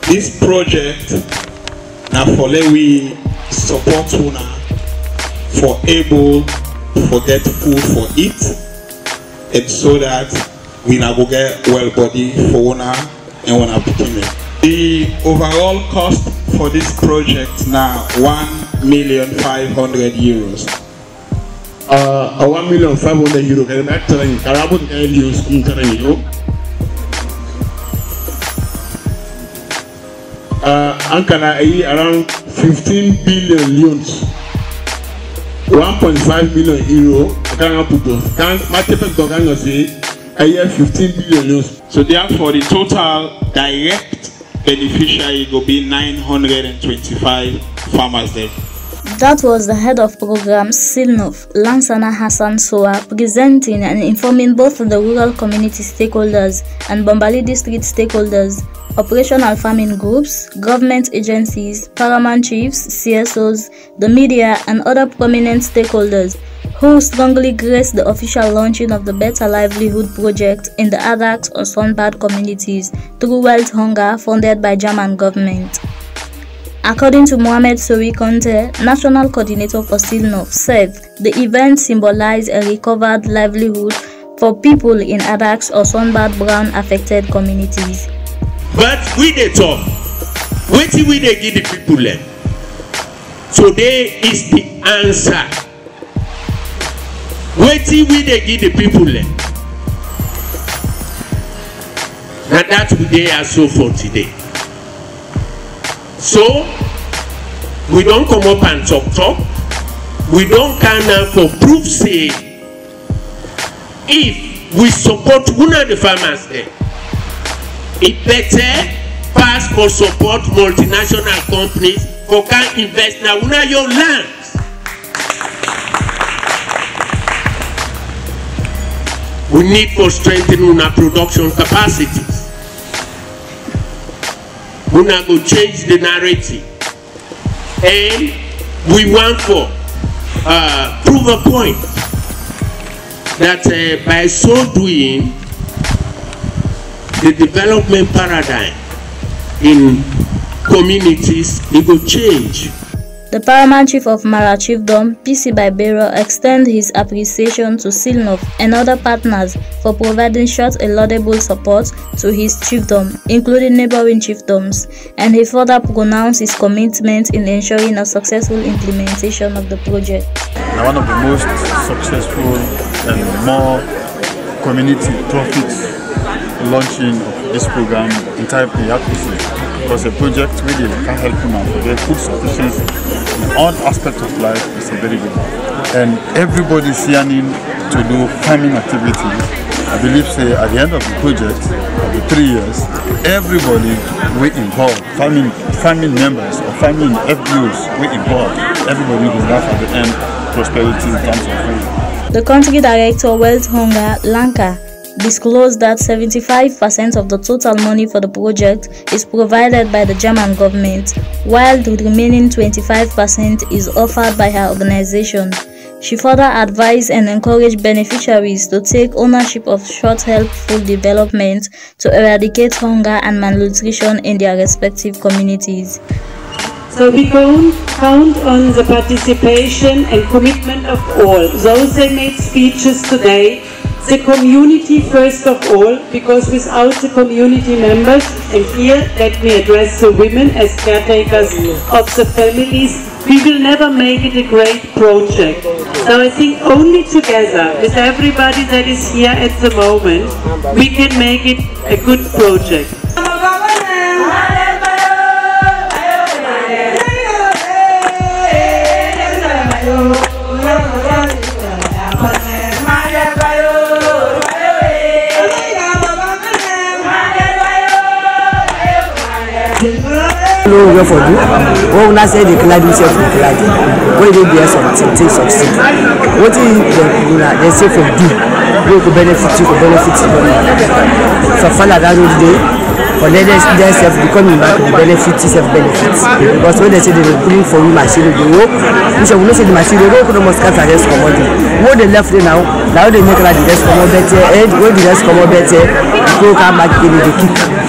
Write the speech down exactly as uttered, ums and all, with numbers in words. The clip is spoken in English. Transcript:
This project now for let we support una for able to get food for eat, and so that we now go get well body for una and una become. The overall cost for this project now one million five hundred euros. Uh, one million five hundred euros. Can I tell you? Can I put euros in euro? Uh, Ankara around fifteen billion euros. one point five million euro. Can I put those? Can my typical dogan say a year fifteen billion euros? So therefore, the total direct beneficiary will be nine hundred twenty-five farmers there. That was the head of programs Silnov, Lansana Hassan Soa, presenting and informing both the rural community stakeholders and Bombali district stakeholders, operational farming groups, government agencies, paramount chiefs, C S Os, the media, and other prominent stakeholders who strongly graced the official launching of the Better Livelihood Project in the Adax or Sonbad communities through Wealth Hunger funded by German government. According to Mohamed Sori Conte, National Coordinator for Silnov, said the event symbolized a recovered livelihood for people in Adax or Sonbad Brown affected communities. But we dey talk, wetin we dey give the people them. Today is the answer. Wetin we dey give the people them. Now that we dey also for today. So we don't come up and talk talk. We don't kind of for proof say if we support one of the farmers there, it better pass for support multinational companies for can invest now one of your lands. We need for strengthening our production capacities. We now go change the narrative, and we want for uh, prove a point that uh, by so doing, the development paradigm in communities it will change. The paramount chief of Mara Chiefdom, P C Baibero, extends his appreciation to Silnov and other partners for providing short and laudable support to his chiefdom, including neighboring chiefdoms, and he further pronounced his commitment in ensuring a successful implementation of the project. Now, one of the most successful and more community profit launching of this program in Taipei because the project really can help you now to get food sufficiency in all aspects of life. Is a very good one. And everybody is yearning to do farming activities. I believe say at the end of the project, of the three years, everybody will involved, farming farming members or farming F B Os will involved. Everybody will have at the end prosperity in terms of food. The country director Wealth Hunger, Lanka, disclosed that seventy-five percent of the total money for the project is provided by the German government, while the remaining twenty-five percent is offered by her organization. She further advised and encouraged beneficiaries to take ownership of short helpful development to eradicate hunger and malnutrition in their respective communities. So we count on the participation and commitment of all. Those that made speeches today, the community first of all, because without the community members, and here let me address the women as caretakers of the families, we will never make it a great project. So I think only together with everybody that is here at the moment, we can make it a good project. For you, oh, now say the clad himself for clad. When they do something, they succeed. What is the they say for do? We could benefit you, could benefit you. So follow that road day. For them, they self becoming back the benefit, self benefits. Because when they say they will bring for you machine, they work. We shall not say the machine, they work. No more scats are just commodity. What they left there now, now they make like the rest come out better. And when the rest come out better, go come back in the kick.